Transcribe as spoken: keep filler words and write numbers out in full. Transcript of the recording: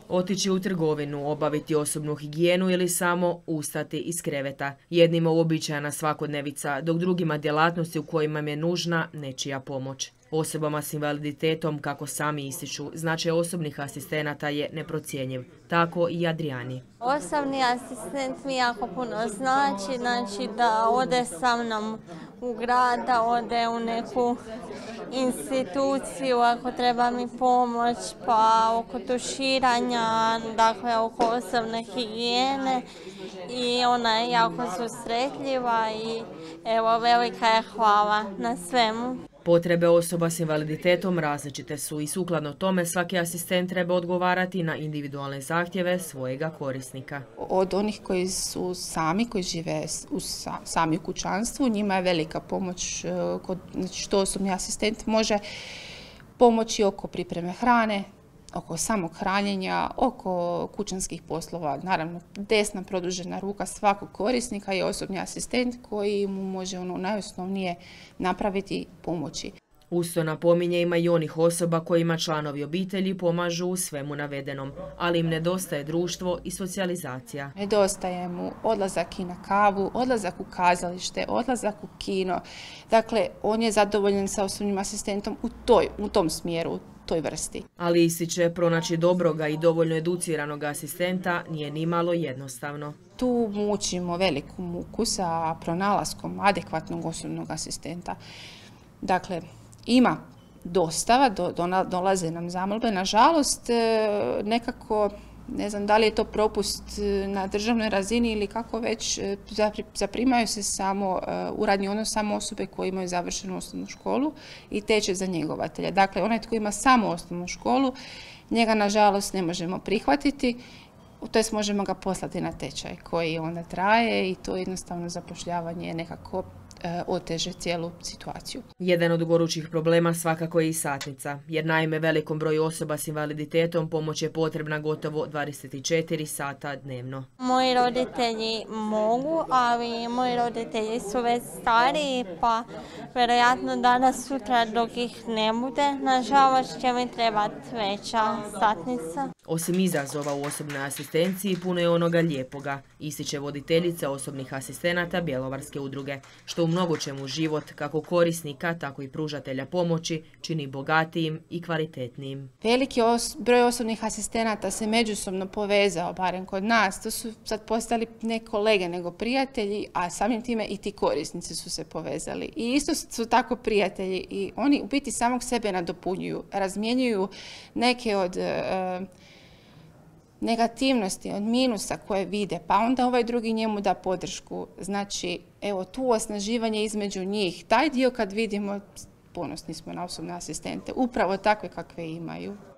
Otići u trgovinu, obaviti osobnu higijenu ili samo ustati iz kreveta. Jednima uobičajena svakodnevica, dok drugima djelatnosti u kojima im je nužna nečija pomoć. Osobama s invaliditetom, kako sami ističu, značaj osobnih asistenata je neprocjenjiv. Tako i Adrijani. Osobni asistent mi jako puno znači, znači da ode sa mnom u grad, da ode u neku instituciju ako treba mi pomoć, pa oko tuširanja, dakle oko osobne higijene, i ona je jako susretljiva i evo, velika je hvala na svemu. Potrebe osoba s invaliditetom različite su i sukladno tome svaki asistent treba odgovarati na individualne zahtjeve svojega korisnika. Od onih koji su sami, koji žive u sami u kućanstvu, njima je velika pomoć kod, znači što osobni asistent može pomoći oko pripreme hrane, oko samog hranjenja, oko kućanskih poslova. Naravno, desna produžena ruka svakog korisnika je osobni asistent koji mu može ono najosnovnije napraviti pomoći. Uz to napominje, ima i onih osoba kojima članovi obitelji pomažu u svemu navedenom, ali im nedostaje društvo i socijalizacija. Nedostaje mu odlazak i na kavu, odlazak u kazalište, odlazak u kino. Dakle, on je zadovoljan sa osobnim asistentom u, toj, u tom smjeru, toj vrsti. Ali ističe, pronaći dobroga i dovoljno educiranog asistenta nije ni malo jednostavno. Tu mučimo veliku muku sa pronalaskom adekvatnog osobnog asistenta. Dakle, ima dostava, do, do, dolaze nam zamolbe. Nažalost, nekako, ne znam da li je to propust na državnoj razini ili kako već, zaprimaju se samo u radni odnos samo osobe koje imaju završenu osnovnu školu i tečaj za njegovatelja. Dakle, onaj tko ima samo osnovnu školu, njega nažalost ne možemo prihvatiti, to jest možemo ga poslati na tečaj koji onda traje i to jednostavno zapošljavanje nekako oteže cijelu situaciju. Jedan od gorućih problema svakako je i satnica, jer naime velikom broju osoba s invaliditetom pomoć je potrebna gotovo dvadeset četiri sata dnevno. Moji roditelji mogu, ali moji roditelji su već stariji, pa vjerojatno danas sutra dok ih ne bude, nažalost će mi trebati veća satnica. Osim izazova u osobnoj asistenciji, puno je onoga lijepoga, ističe voditeljica osobnih asistenata Bjelovarske udruge, što u mnogo čemu život kako korisnika, tako i pružatelja pomoći čini bogatijim i kvalitetnijim. Veliki os- broj osobnih asistenata se međusobno povezao, barem kod nas. To su sad postali ne kolege, nego prijatelji, a samim time i ti korisnici su se povezali. I isto su tako prijatelji i oni u biti samog sebe nadopunjuju, razmjenjuju neke od uh, negativnosti, od minusa koje vide, pa onda ovaj drugi njemu da podršku. Znači, evo tu osnaživanje između njih. Taj dio kad vidimo, ponosni smo na osobne asistente, upravo takve kakve imaju.